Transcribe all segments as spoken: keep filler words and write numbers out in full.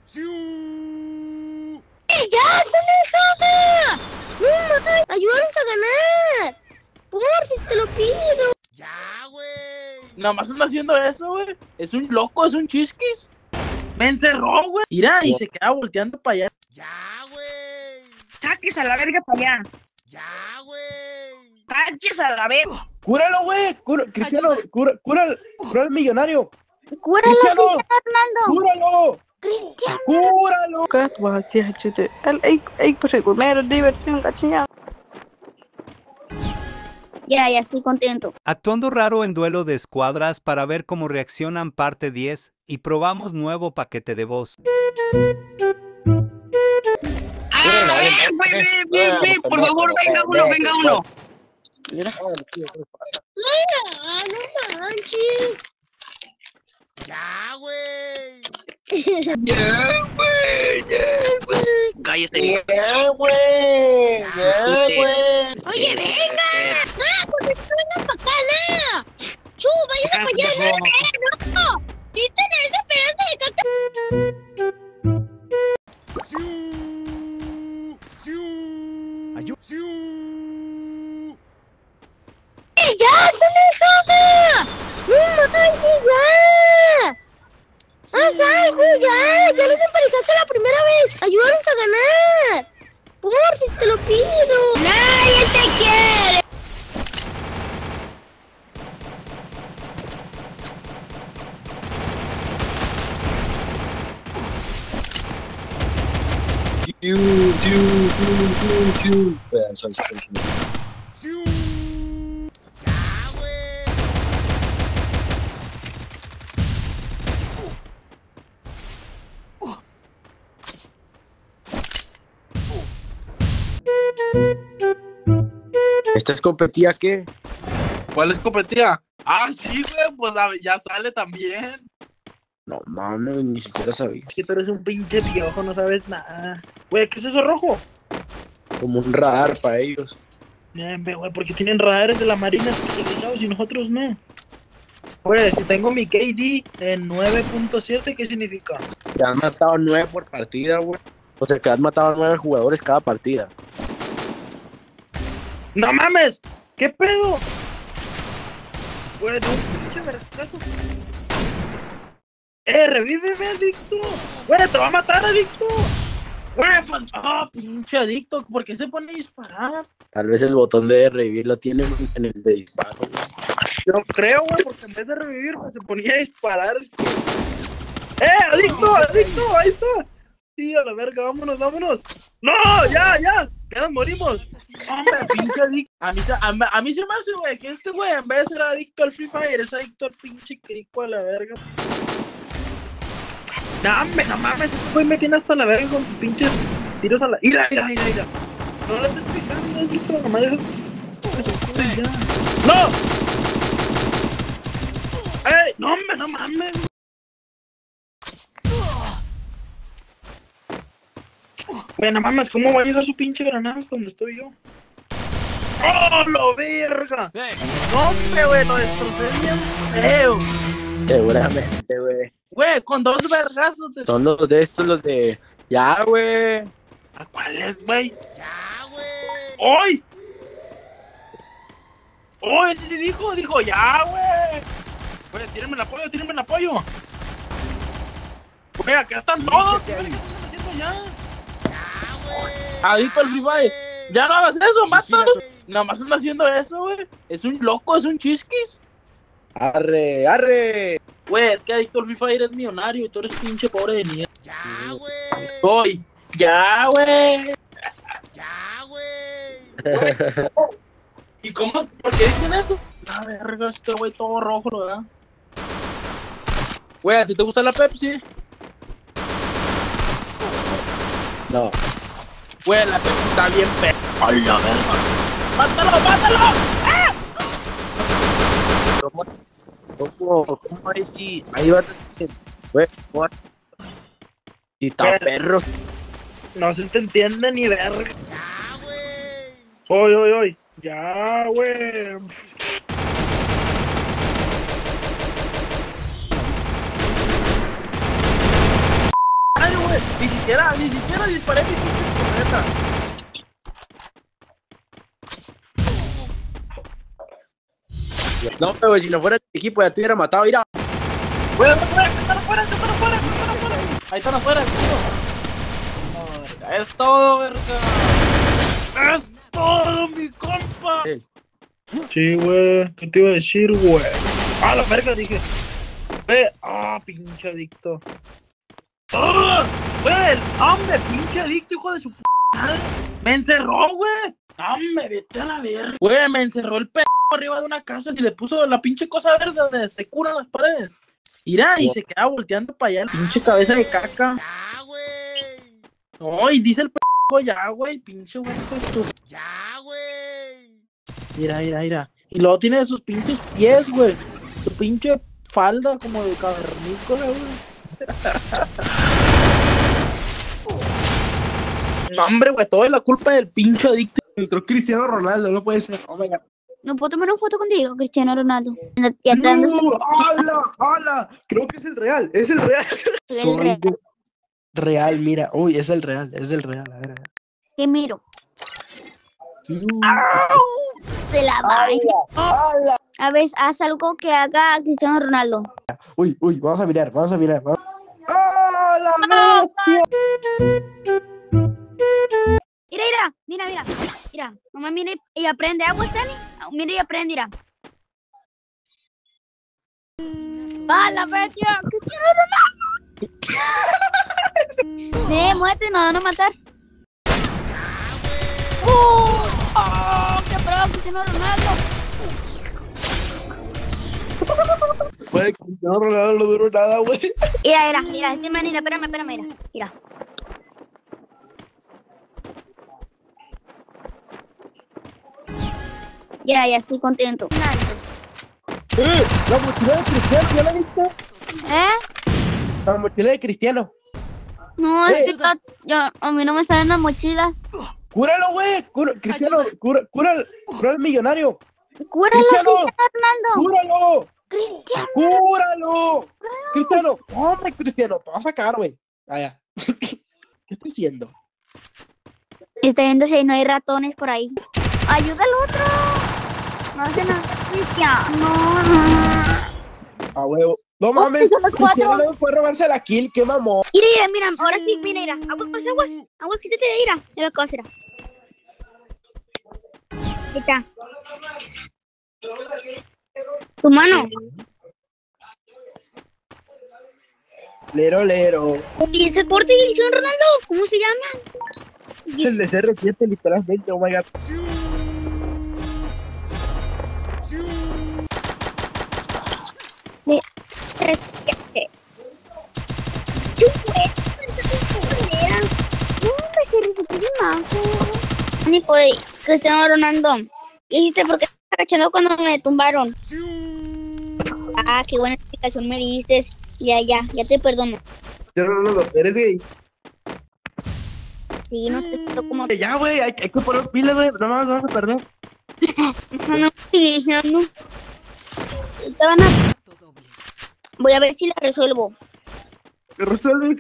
¡Ya, Soleja! ¡No, man! ¡Ayúdanos a ganar! ¡Porfis, te lo pido! ¡Ya, güey! Nada más anda haciendo eso, güey. Es un loco, es un chisquis. Me encerró, güey. Mira, y se queda volteando para allá. ¡Ya, güey! ¡Saques a la verga para allá! ¡Ya, güey! ¡Saques a la verga! ¡Cúralo, güey! Cura, Cristiano, cura, cura, cura al millonario. ¡Cúralo, Cristiano. Fernando! ¡Cúralo! ¡Cristiano! ¡Cúralo! Ya, ya estoy contento. Actuando raro en duelo de escuadras para ver cómo reaccionan parte diez y probamos nuevo paquete de voz. ¡Ah! ¡Ven, ven, ven! ¡Por favor, venga uno, venga uno! Mira. ¡Ah, no manches! ¡Ya, güey! ¡Ya, güey! ¡Ya, güey! ¡Cállate! ¡Ya, güey! ¡Ya, güey! ¡Oye, venga! ¡Ah, porque no vengas para acá, nada! ¡Chu, váyase para allá! ¡No, no! ¡Sí tenés esperanza de caca! ¡Siu! ¡Siu! Ayú- ¡Siu! ¡Ya, Soleja! ¡No manches, ya! ¡Haz algo, ya! ¡Ya los emparejaste la primera vez! ¡Ayúdanos a ganar! ¡Porfis, te lo pido! ¡Nadie te quiere! Chiu, chiu, chiu, chiu, chiu. Vean, son tres. ¡Siu! ¡Ya, güey! ¿Esta escopetía qué? ¿Cuál escopetía? Ah, sí, güey, pues a ver, ya sale también. No mames, ni siquiera sabía. Es que tú eres un pinche viejo, no sabes nada. Güey, ¿qué es eso rojo? Como un radar para ellos. Bien, ve, güey, porque tienen radares de la marina especializados y nosotros no. Güey, si tengo mi K D en nueve punto siete, ¿qué significa? Te han matado nueve por partida, güey. O sea, que has matado a nueve jugadores cada partida. ¡No mames! ¿Qué pedo? Güey, de un pinche vergazo. ¡Eh, revíveme, adicto! ¡Güey, te va a matar, adicto! ¡Güey, pues, ah, pinche adicto! ¿Por qué se pone a disparar? Tal vez el botón de revivir lo tiene en el de disparo, güey. Yo creo, güey, porque en vez de revivir, pues, se ponía a disparar. Es que... ¡Eh, adicto, adicto! ¡Ahí está! Sí, a la verga, vámonos, vámonos. ¡No, ya, ya! ¡Ya nos morimos! ¡Hombre, pinche adicto! A mí, se- a, mí- a mí se me hace, güey, que este güey, en vez de ser adicto al Free Fire, es adicto al pinche crico a la verga. No, hombre, no mames, ese güey me tiene hasta la verga con sus pinches tiros a la... ¡Ira, ira, ira, ira! No le estoy explicando, adicto, nomás deja... ¡No! ¡Ey! ¡No, hombre, no mames! Güey, no mames, ¿cómo va a llegar su pinche granada hasta donde estoy yo? ¡Oh, lo verga! No, hombre, güey, lo destrocé bien feo. Seguramente, güey. Güey, con dos vergazos de... Son los de estos, los de... Ya, güey. ¿A cuál es, güey? ¡Ya, güey! ¡Hoy! ¡Oh, ese sí dijo! Dijo, ya, güey. Güey, tírenme el apoyo, tírenme el apoyo. Güey, acá están todos. ¿Qué verga están haciendo ya? ¡Ya, güey! Adicto al Free Fire. Ya no hagas eso, mátalos. Nada más están haciendo eso, güey. Es un loco, es un chisquis. Arre, arre. Güey, es que adicto al Free Fire es millonario y tú eres pinche pobre de mierda. ¡Ya, güey! Hoy. Ya, güey. ¡Ya, güey! ¿Y cómo? ¿Por qué dicen eso? La verga, este güey todo rojo, ¿lo verdad? Güey, ¿a ti te gusta la Pepsi? No. Güey, la Pepsi está bien pe... ¡Ay, la verga! ¡Mátalo, mátalo! ¡Ah! ¿Cómo? ¿Cómo? ¿Cómo ahí? Ahí va a decir. Güey, what? Si está Güey. perro. No se te entiende ni verga. ¡Ya, güey! Hoy, hoy, hoy. Ya, güey. Ay, güey. Ni siquiera, ni siquiera disparé mi pinche escopeta. No, pero si no fuera este equipo ya te hubiera matado, mira. Fuera, fuera, están afuera, están afuera, están afuera. Ahí están afuera, tío. No, verga, es todo, verga. Es todo, mi compa. Sí, güey, ¿qué te iba a decir, güey? Ah, la verga, dije. Ve, ah, pinche adicto. ¡Ah! Güey, hombre, pinche adicto, hijo de su p*** madre. Me encerró, güey. Hombre, vete a la verga. Güey, me encerró el p*** arriba de una casa y le puso la pinche cosa verde donde se curan las paredes. Mira, y se queda volteando para allá, el pinche cabeza de caca. Ya, güey. No, y dice el p*** ya, güey, pinche güey, pues tú. Ya, güey. Mira, mira, mira. Y luego tiene sus pinches pies, güey. Su pinche falda como de cavernícola, güey. No, hombre, güey, todo es la culpa del pinche adicto. Entró Cristiano Ronaldo, no puede ser. Oh my god. ¿No puedo tomar una foto contigo, Cristiano Ronaldo? Ya te ando- ¡No! ¡Hala! ¡Hala! Creo que es el real, es el real. Soy de- real, mira. Uy, es el real, es el real. A ver, a ver. ¿Qué miro? Sí. De la vaina. ¡Hala! ¡Hala! A ver, haz algo que haga Cristiano Ronaldo. Uy, uy, vamos a mirar, vamos a mirar. Vamos. ¡Hala, bestia! Mira, mira, mira, mira. Mira, mamá, mire y aprende agua, Stanley. Mira y aprende, mira. ¡Ah, la bestia! ¡Cristiano Ronaldo! Sí, muévete, nos van a matar. ¡Uh! ¡Oh! ¡Qué bravo, Cristiano Ronaldo! Güey, Cristiano Ronaldo no duró nada, güey. Mira, mira, mira, este man, mira, espérame, espérame, mira. Mira. Ya, ya estoy contento. ¡Eh! La mochila de Cristiano, ¿ya la viste? ¿Eh? La mochila de Cristiano. No, Eh. es que ta- yo, a mí no me salen las mochilas. ¡Cúralo, güey! Cura, Cristiano, cura, cura, al- cura al millonario. ¡Cúralo, Cristiano. Cristiano Ronaldo! ¡Cúralo! ¡Cristiano! ¡Cúralo! Cristiano, hombre, Cristiano, te vas a sacar, güey. Vaya. ¿Qué estoy haciendo? Está viendo si no hay ratones por ahí. ¡Ayuda al otro! No hace nada, Cristiano. A huevo. No mames, son los Cristiano cuatro. no fue robarse la kill, qué mamón. Mira, mira, mira, ahora sí, mira, mira. Aguas, aguas, aguas, quítate de ira. Mira lo que va a hacer. Ahí está. Tu mano. Lero, lero. ¿Y ese corte que le hicieron Ronaldo? ¿Cómo se llama? Es el de C R siete, literalmente, oh my god. Tres, siete. No, me se repitió más. Ni por ahí. Cristiano Ronaldo. ¿Qué hiciste? ¿Por qué te estás agachando cuando me tumbaron? Ah, qué buena explicación me diste. Ya, ya, ya te perdono. Yo no, no, no, eres gay. Sí, no te siento como... Ya, güey, hay, hay que poner pilas, güey. No más vamos a perder. No, no, no. Te van a... Voy a ver si la resuelvo. ¿Qué resuelve?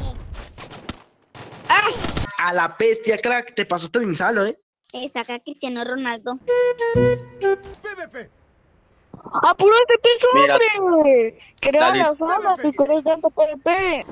¡Ah! A la bestia, crack, te pasaste de insano, eh. Eh, saca a Cristiano Ronaldo. P V P. ¡Apúrate, piso, Mira. hombre! Crea Dale. las olas y querés tanto P V P.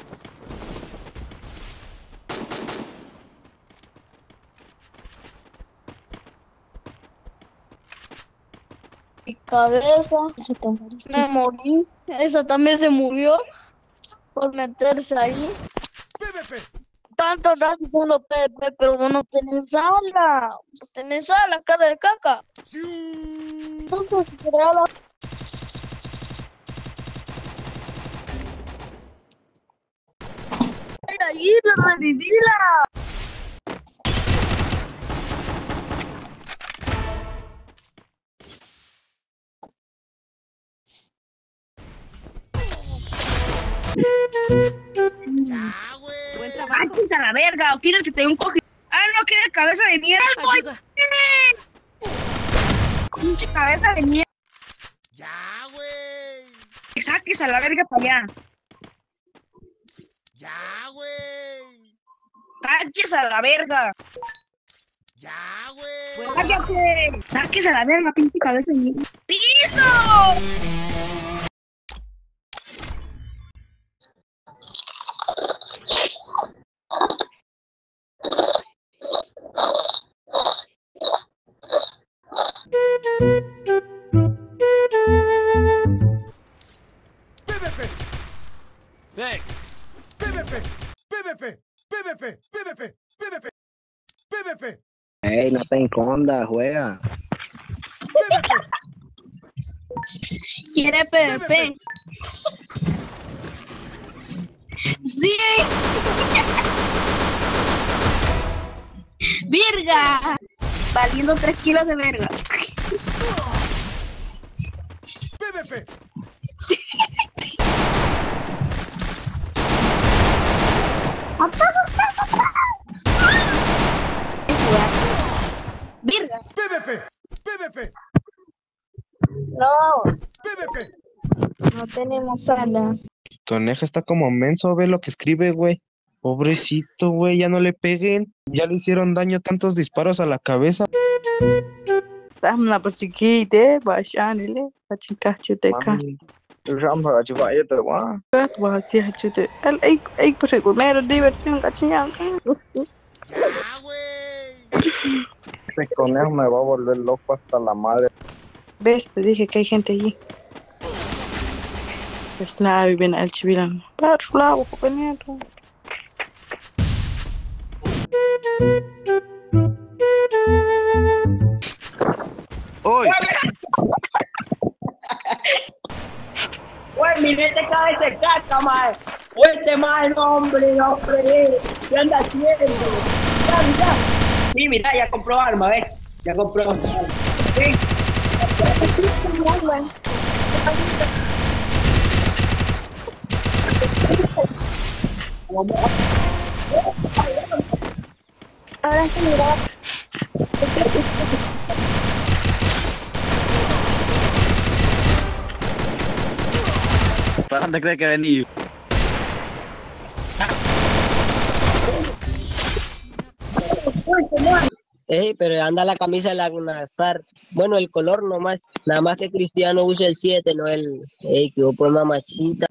Mi cabeza. Me morí. Esa también se murió por meterse ahí. P V P. Tanto estás diciendo P V P, pero vos no tenés ala. No tenés ala, cara de caca. Entonces, crea la... ¡Ay, ahí, revivila! Ya, güey. Buen trabajo. ¡Antes a la verga! ¿O quieres que te dé un coge? ¡Ah, no quieres cabeza de mierda! Ayuda. ¡Pinche cabeza de mierda! Ya, güey. ¡Saques a la verga para allá! Ya, güey. ¡Sáquese a la verga! Ya, güey. ¡Cállate! ¡Sáquese a la verga, pinche cabeza de niño! ¡Piso! PvP, Thanks. PvP, PvP, PvP, PvP, PvP, PvP, Ey, no te escondas, juega. PvP. ¿Quiere PvP? ¡Sí! ¡Virga! Valiendo tres kilos de verga. PvP, Sí. ¡Virga! PvP, PvP, No, PvP. no tenemos alas. Coneja está como menso, ve lo que escribe, güey. Pobrecito, güey, ya no le peguen. Ya le hicieron daño tantos disparos a la cabeza. Tamna persikite bashanile achika chuteka Mami, ram para chupa ya te va. kat wasi hachute al ay ay persigo mero diversión cachiñan. Ya, güey. Este conejo me va a volver loco hasta la madre. Ves, te dije que hay gente allí. Pues nada, viven al chivilan. Para lado, compañero. ¡Uy! Güey, mi mente cae de caca, mae. Güey, este mae, no, hombre, no, hombre. ¿Qué anda haciendo? Ya, mira. Sí, mira, ya compró arma, ¿ves? Ya compró arma. Sí. Ahora sí, mira. ¿Para dónde crees que vení? Ey, pero anda la camisa de la Nazar. Bueno, el color nomás. Nada más que Cristiano usa el siete, no el... Ey, que por mamachita.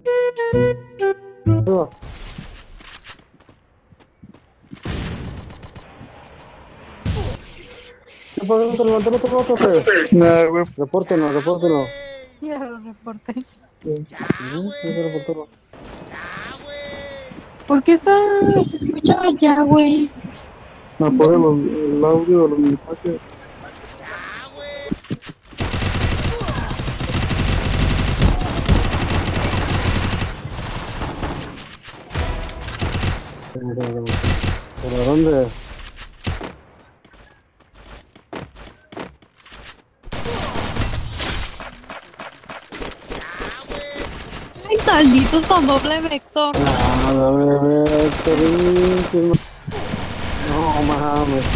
No, güey, repórtenos, repórtenos. Ya lo reporté. Ya, güey. Ya, güey. ¿Por qué está? Se escuchaba ya, güey. No podemos, el audio de los mensajes. Ya, güey. ¿Pero dónde? Ay, malditos con doble vector. Nada, bebé, queridísimo. No mames.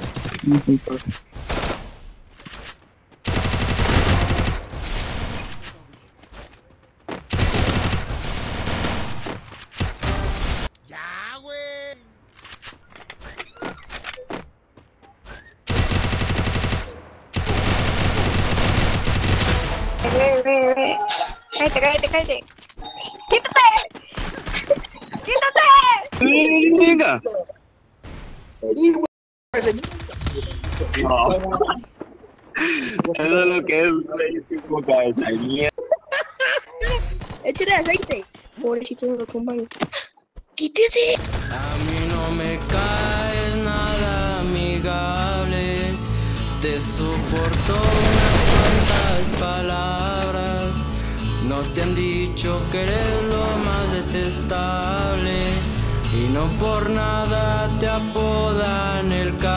Ya, güey. Cállate, cállate, cállate. ¡Quítate! ¡Quítate! Venga. No. Eso es lo que es, güey, tipo cabeza de mierda. Échale aceite. Pobrecito de los compañeros. ¡Quítese! A mí no me caes nada amigable, te soporto unas cuantas palabras, no te han dicho que eres lo más detestable, y no por nada te apodan el